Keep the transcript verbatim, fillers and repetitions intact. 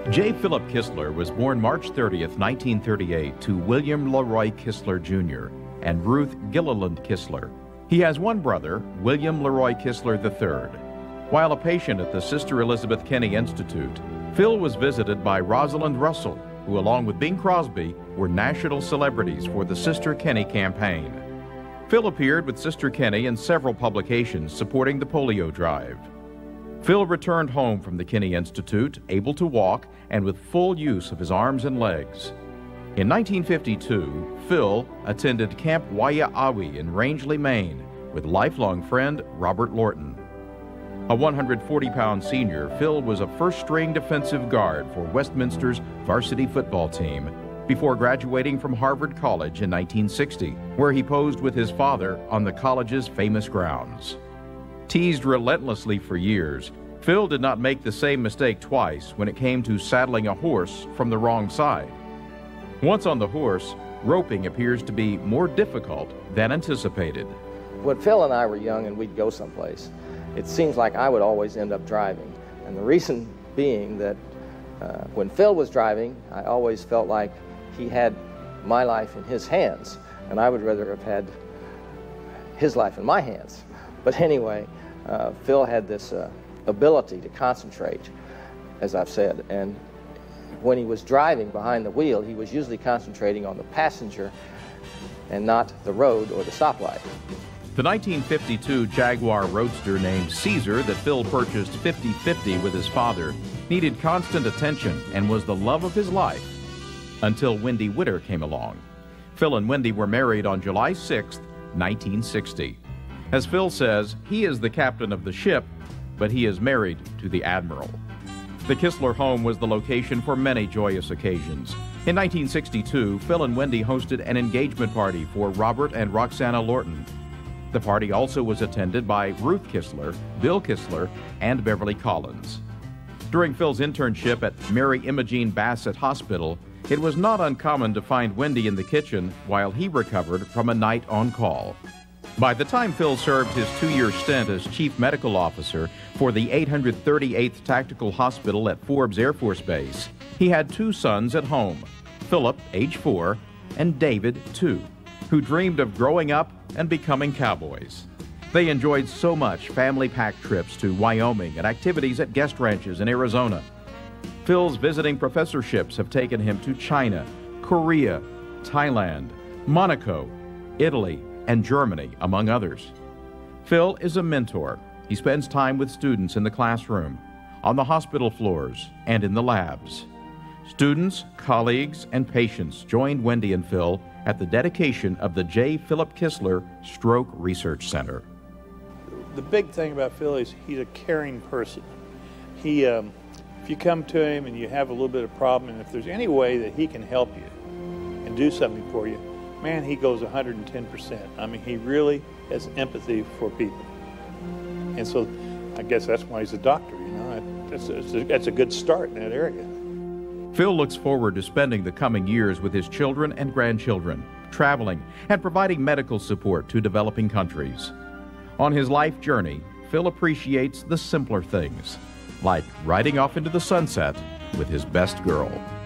J. Philip Kistler was born March thirtieth, nineteen thirty-eight, to William Leroy Kistler Junior and Ruth Gilliland Kistler. He has one brother, William Leroy Kistler the third. While a patient at the Sister Elizabeth Kenny Institute, Phil was visited by Rosalind Russell, who along with Bing Crosby were national celebrities for the Sister Kenny campaign. Phil appeared with Sister Kenny in several publications supporting the polio drive. Phil returned home from the Kenny Institute, able to walk and with full use of his arms and legs. In nineteen fifty-two, Phil attended Camp Waiaawi in Rangeley, Maine, with lifelong friend Robert Lorton. A one hundred forty pound senior, Phil was a first-string defensive guard for Westminster's varsity football team before graduating from Harvard College in nineteen sixty, where he posed with his father on the college's famous grounds. Teased relentlessly for years, Phil did not make the same mistake twice when it came to saddling a horse from the wrong side. Once on the horse, roping appears to be more difficult than anticipated. When Phil and I were young and we'd go someplace, it seems like I would always end up driving. And the reason being that uh, when Phil was driving, I always felt like he had my life in his hands, and I would rather have had his life in my hands. But anyway, uh, Phil had this uh, ability to concentrate, as I've said, and when he was driving behind the wheel, he was usually concentrating on the passenger and not the road or the stoplight. The nineteen fifty-two Jaguar Roadster named Caesar that Phil purchased fifty fifty with his father needed constant attention and was the love of his life until Wendy Witter came along. Phil and Wendy were married on July sixth, nineteen sixty. As Phil says, he is the captain of the ship, but he is married to the admiral. The Kistler home was the location for many joyous occasions. In nineteen sixty-two, Phil and Wendy hosted an engagement party for Robert and Roxana Lorton. The party also was attended by Ruth Kistler, Bill Kistler, and Beverly Collins. During Phil's internship at Mary Imogene Bassett Hospital, it was not uncommon to find Wendy in the kitchen while he recovered from a night on call. By the time Phil served his two-year stint as Chief Medical Officer for the eight hundred thirty-eighth Tactical Hospital at Forbes Air Force Base, he had two sons at home, Philip, age four, and David, two, who dreamed of growing up and becoming cowboys. They enjoyed so much family-packed trips to Wyoming and activities at guest ranches in Arizona. Phil's visiting professorships have taken him to China, Korea, Thailand, Monaco, Italy, and Germany, among others. Phil is a mentor. He spends time with students in the classroom, on the hospital floors, and in the labs. Students, colleagues, and patients joined Wendy and Phil at the dedication of the J. Philip Kistler Stroke Research Center. The big thing about Phil is he's a caring person. He, um, if you come to him and you have a little bit of problem, and if there's any way that he can help you and do something for you, man, he goes one hundred ten percent. I mean, he really has empathy for people. And so I guess that's why he's a doctor, you know. That's a, that's a good start in that area. Phil looks forward to spending the coming years with his children and grandchildren, traveling and providing medical support to developing countries. On his life journey, Phil appreciates the simpler things, like riding off into the sunset with his best girl.